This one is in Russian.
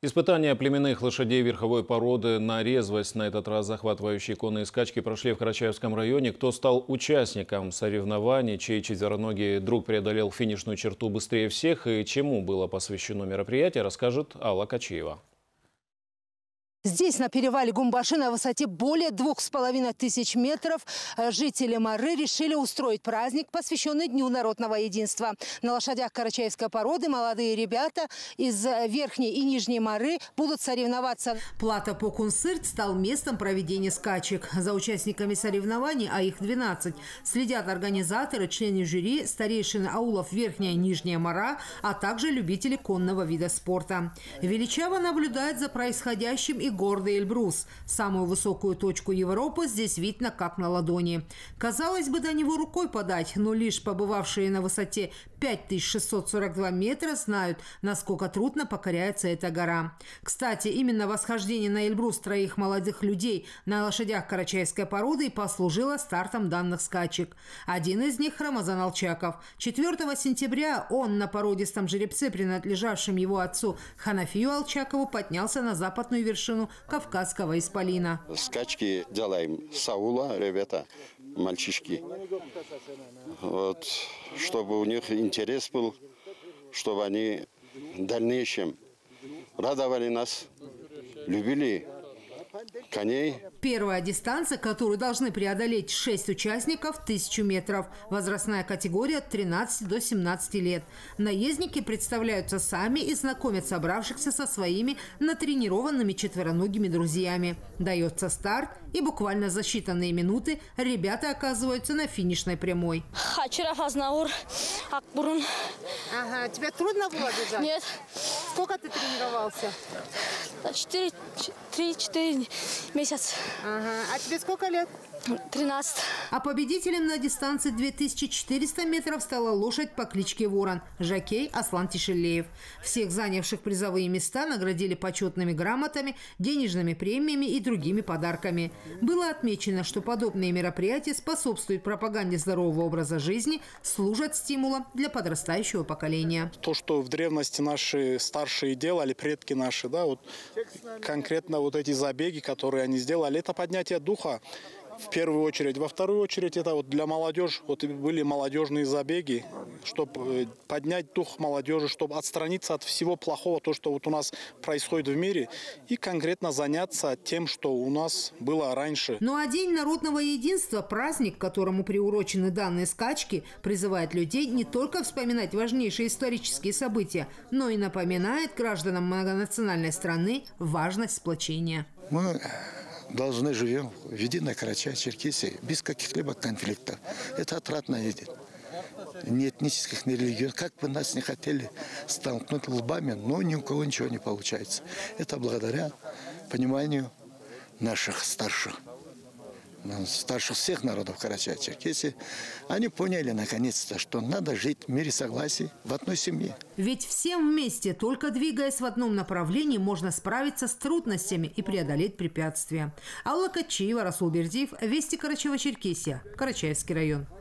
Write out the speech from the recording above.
Испытания племенных лошадей верховой породы на резвость, на этот раз захватывающие конные скачки, прошли в Карачаевском районе. Кто стал участником соревнований, чей четвероногий друг преодолел финишную черту быстрее всех и чему было посвящено мероприятие, расскажет Алла Качиева. Здесь, на перевале Гумбаши, на высоте более 2500 метров, жители Мары решили устроить праздник, посвященный Дню народного единства. На лошадях карачаевской породы молодые ребята из Верхней и Нижней Мары будут соревноваться. Плата по Кунсырт стал местом проведения скачек. За участниками соревнований, а их 12, следят организаторы, члены жюри, старейшины аулов Верхняя и Нижняя Мара, а также любители конного вида спорта. Величаво наблюдает за происходящим и гордый Эльбрус. Самую высокую точку Европы здесь видно как на ладони. Казалось бы, до него рукой подать, но лишь побывавшие на высоте 5642 метра знают, насколько трудно покоряется эта гора. Кстати, именно восхождение на Эльбрус троих молодых людей на лошадях карачаевской породы и послужило стартом данных скачек. Один из них – Рамазан Алчаков. 4 сентября он на породистом жеребце, принадлежавшем его отцу Ханафию Алчакову, поднялся на западную вершину Кавказского исполина. Скачки делаем с аула, ребята, мальчишки. Вот, чтобы у них интерес был, чтобы они в дальнейшем радовали нас, любили коней. Первая дистанция, которую должны преодолеть 6 участников, 1000 метров. Возрастная категория от 13 до 17 лет. Наездники представляются сами и знакомят собравшихся со своими натренированными четвероногими друзьями. Дается старт, и буквально за считанные минуты ребята оказываются на финишной прямой. Ага, тебе трудно было бежать? Нет. Сколько ты тренировался? 3-4 месяца. Ага. А тебе сколько лет? 13. А победителем на дистанции 2400 метров стала лошадь по кличке Ворон – жокей Аслан Тишелеев. Всех занявших призовые места наградили почетными грамотами, денежными премиями и другими подарками. Было отмечено, что подобные мероприятия способствуют пропаганде здорового образа жизни, служат стимулом для подрастающего поколения. То, что в древности наши старшие делали, предки наши, да, вот конкретно вот эти забеги, которые они сделали, это поднятие духа. В первую очередь. Во вторую очередь это вот для молодежи. Вот были молодежные забеги, чтобы поднять дух молодежи, чтобы отстраниться от всего плохого, то, что вот у нас происходит в мире, и конкретно заняться тем, что у нас было раньше. Ну а День народного единства, праздник, к которому приурочены данные скачки, призывает людей не только вспоминать важнейшие исторические события, но и напоминает гражданам многонациональной страны важность сплочения. Мы должны живем в единой Карачаево-Черкесии без каких-либо конфликтов. Это отрадно видеть. Ни этнических, ни религиозных. Как бы нас не хотели столкнуть лбами, но ни у кого ничего не получается. Это благодаря пониманию наших старших всех народов Карачаево-Черкесии. Они поняли наконец-то, что надо жить в мире согласия в одной семье. Ведь всем вместе, только двигаясь в одном направлении, можно справиться с трудностями и преодолеть препятствия. Алла Качиева, Расул Бердиев, Вести Карачаево-Черкесия, Карачаевский район.